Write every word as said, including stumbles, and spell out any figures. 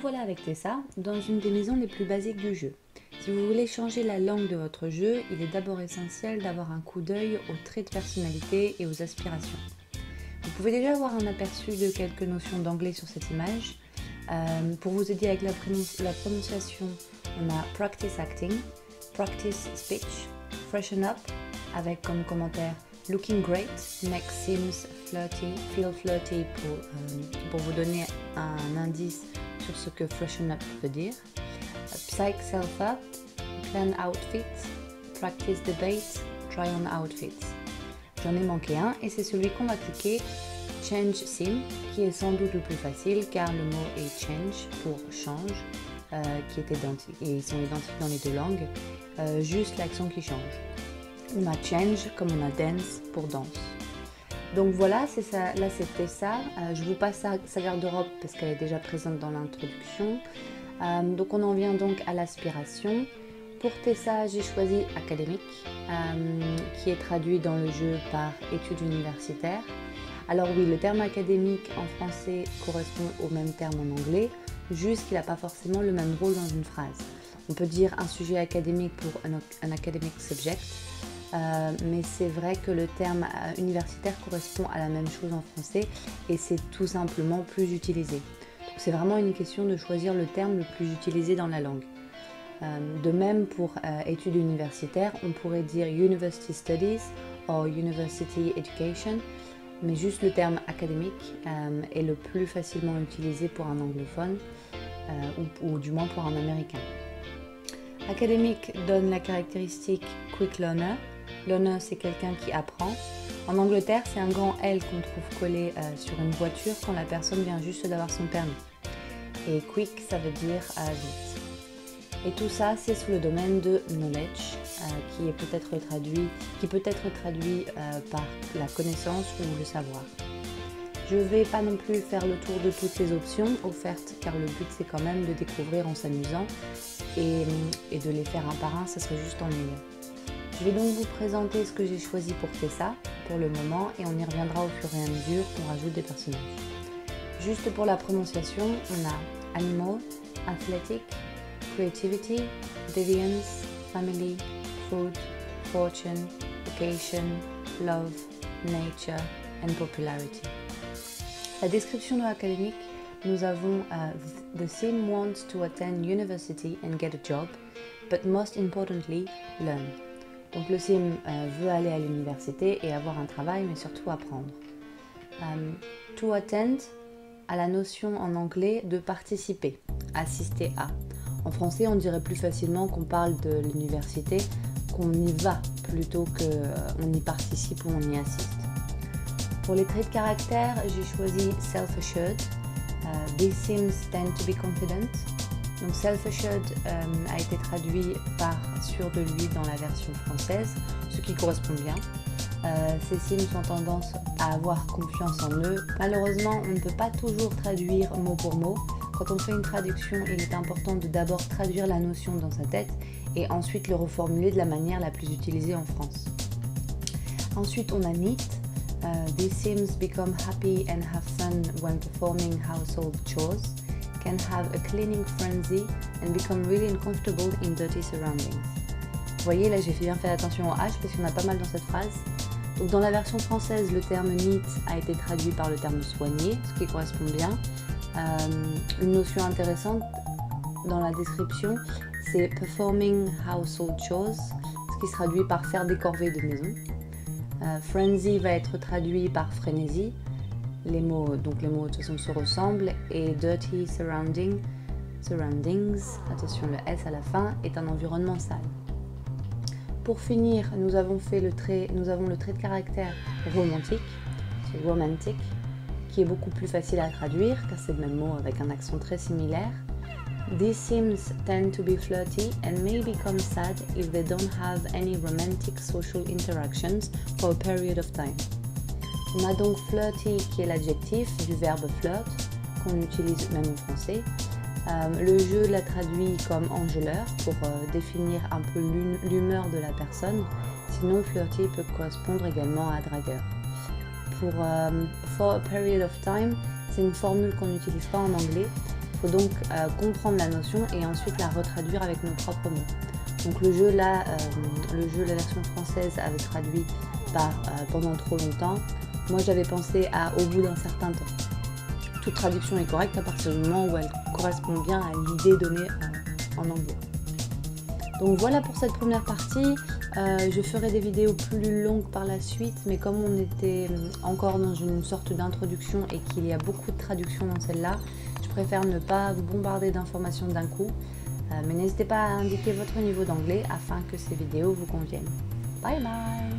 voilà avec Tessa dans une des maisons les plus basiques du jeu. Si vous voulez changer la langue de votre jeu, il est d'abord essentiel d'avoir un coup d'œil aux traits de personnalité et aux aspirations. Vous pouvez déjà avoir un aperçu de quelques notions d'anglais sur cette image. Euh, pour vous aider avec la, prononci- la prononciation, on a Practice Acting, Practice Speech, Freshen Up, avec comme commentaire Looking Great, Next Seems Flirty, Feel Flirty pour, euh, pour vous donner un indice sur ce que Freshen Up veut dire. Psych Self Up, Plan Outfits, Practice Debate, Try On Outfits. J'en ai manqué un et c'est celui qu'on va cliquer, Change Sim, qui est sans doute le plus facile car le mot est change pour change, euh, qui est identique, et ils sont identiques dans les deux langues, euh, juste l'accent qui change. On a change comme on a dance pour danse. Donc voilà, c'est ça, là c'était ça. Euh, je vous passe sa, sa garde-robe parce qu'elle est déjà présente dans l'introduction. Euh, donc on en vient donc à l'aspiration. Pour Tessa, j'ai choisi académique, euh, qui est traduit dans le jeu par études universitaires. Alors oui, le terme académique en français correspond au même terme en anglais, juste qu'il n'a pas forcément le même rôle dans une phrase. On peut dire un sujet académique pour un, un academic subject, euh, mais c'est vrai que le terme euh, universitaire correspond à la même chose en français et c'est tout simplement plus utilisé. Donc c'est vraiment une question de choisir le terme le plus utilisé dans la langue. Euh, de même pour euh, études universitaires, on pourrait dire University Studies ou University Education, mais juste le terme académique euh, est le plus facilement utilisé pour un anglophone euh, ou, ou du moins pour un américain. Académique donne la caractéristique quick learner. Learner, c'est quelqu'un qui apprend. En Angleterre, c'est un grand L qu'on trouve collé euh, sur une voiture quand la personne vient juste d'avoir son permis. Et quick, ça veut dire euh, vite. Et tout ça, c'est sous le domaine de knowledge, euh, qui est peut-être traduit, qui peut être traduit euh, par la connaissance ou le savoir. Je ne vais pas non plus faire le tour de toutes les options offertes, car le but c'est quand même de découvrir en s'amusant et, et de les faire un par un, ça serait juste ennuyeux. Je vais donc vous présenter ce que j'ai choisi pour Tessa pour le moment et on y reviendra au fur et à mesure qu'on rajoute des personnages. Juste pour la prononciation, on a animal, athletic, creativity, deviance, family, food, fortune, vocation, love, nature and popularity. La description de l'académique, nous avons uh, The sim wants to attend university and get a job, but most importantly, learn. Donc le sim euh, veut aller à l'université et avoir un travail, mais surtout apprendre. Um, to attend a la notion en anglais de participer, assister à. En français, on dirait plus facilement qu'on parle de l'université, qu'on y va plutôt qu'on y participe ou on y assiste. Pour les traits de caractère, j'ai choisi self-assured. Uh, These sims tend to be confident. Donc self-assured euh, a été traduit par sûr de lui dans la version française, ce qui correspond bien. Euh, ces sims ont tendance à avoir confiance en eux. Malheureusement, on ne peut pas toujours traduire mot pour mot. Quand on fait une traduction, il est important de d'abord traduire la notion dans sa tête et ensuite le reformuler de la manière la plus utilisée en France. Ensuite, on a neat. Uh, these sims become happy and have fun when performing household chores, can have a cleaning frenzy and become really uncomfortable in dirty surroundings. Vous voyez, là j'ai bien fait attention au H parce qu'il y en a pas mal dans cette phrase. Donc dans la version française, le terme neat a été traduit par le terme soigner, ce qui correspond bien. Euh, une notion intéressante dans la description, c'est performing household chores, ce qui se traduit par faire des corvées de maison. Euh, frenzy va être traduit par frénésie. Les mots, donc les mots de toute façon se ressemblent. Et dirty surrounding, surroundings, attention le S à la fin, est un environnement sale. Pour finir, nous avons, fait le trait, nous avons le trait de caractère romantique, c'est romantic, qui est beaucoup plus facile à traduire car c'est le même mot avec un accent très similaire. These sims tend to be flirty and may become sad if they don't have any romantic social interactions for a period of time. On a donc flirty qui est l'adjectif du verbe flirt qu'on utilise même en français. Euh, le jeu l'a traduit comme enjôleur pour euh, définir un peu l'humeur de la personne. Sinon flirty peut correspondre également à dragueur. Pour euh, for a period of time, c'est une formule qu'on n'utilise pas en anglais Il faut donc euh, comprendre la notion et ensuite la retraduire avec nos propres mots. Donc le jeu là, euh, le jeu, la version française avait traduit par euh, pendant trop longtemps. Moi j'avais pensé à au bout d'un certain temps. Toute traduction est correcte à partir du moment où elle correspond bien à l'idée donnée euh, en anglais. Donc voilà pour cette première partie. Euh, je ferai des vidéos plus longues par la suite, mais comme on était encore dans une sorte d'introduction et qu'il y a beaucoup de traductions dans celle-là, je préfère ne pas vous bombarder d'informations d'un coup. Euh, mais n'hésitez pas à indiquer votre niveau d'anglais afin que ces vidéos vous conviennent. Bye bye!